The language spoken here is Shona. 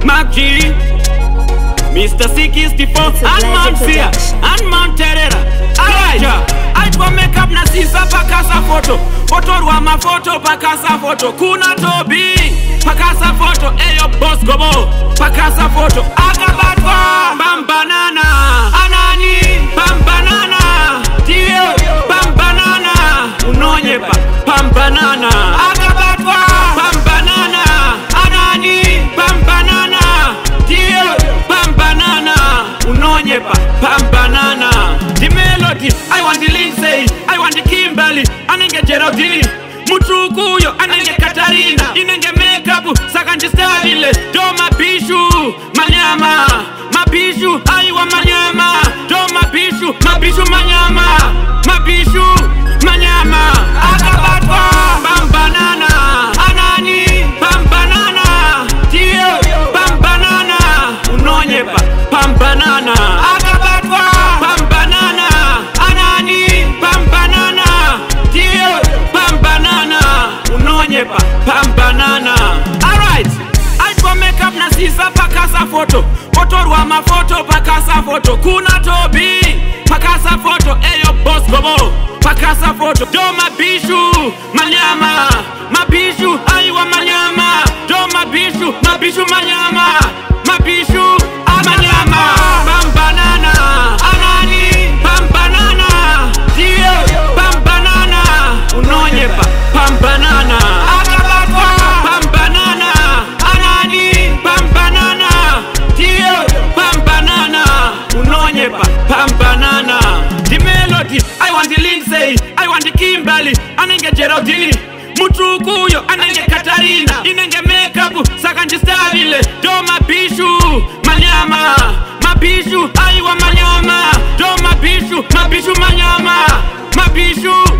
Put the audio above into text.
Mark G, Mr. C64, and Mamsia, and Mount Terera. Alright, I go make up na sisa pakasa photo. Photo rwa photo pakasa photo. Kuna Tobi pakasa photo. Eyo boss gobo pakasa photo. Agabatwa bambanana anani bambanana tio bambanana unonyepa bambanana. Agabatwa bambanana anani bambanana tio bambanana unonyepa bambanana. The melody, I want the Lindsay, I want the Kimberly, anenge Geraldine, Mutukuyo, anenge Katarina, inenge makeup, sakanje style, do mabishu, manyama, mabishu, aiwa manyama, do mabishu manyama, mabishu, manyama, agabatwa, bambanana, anani, bambanana, tio, bambanana, unonyepa, bambanana, agabatwa, bambanana, anani, bambanana, tio, bambanana, unonyepa, bambanana. Alright, I go make up na sisa pakasa photo. Photo rwa photo pakasa photo. Kuna Tobi pakasa photo. Eyo boss gobo pakasa photo. Do mabishu manyama, mabishu aiwa manyama. Do mabishu manyama, mabishu manyama. Bambanana anani bambanana tio bambanana unonyepa bambanana. Agabatwa bambanana anani bambanana tio bambanana unonyepa bambanana. The melody, I want the Lindsay, I want the Kimberly, anenge Geraldine, Mutukuyo, anenge Katarina, inenge makeup, sakanje style, do mabishu manyama, mabishu aiwa manyama, do mabishu manyama, mabishu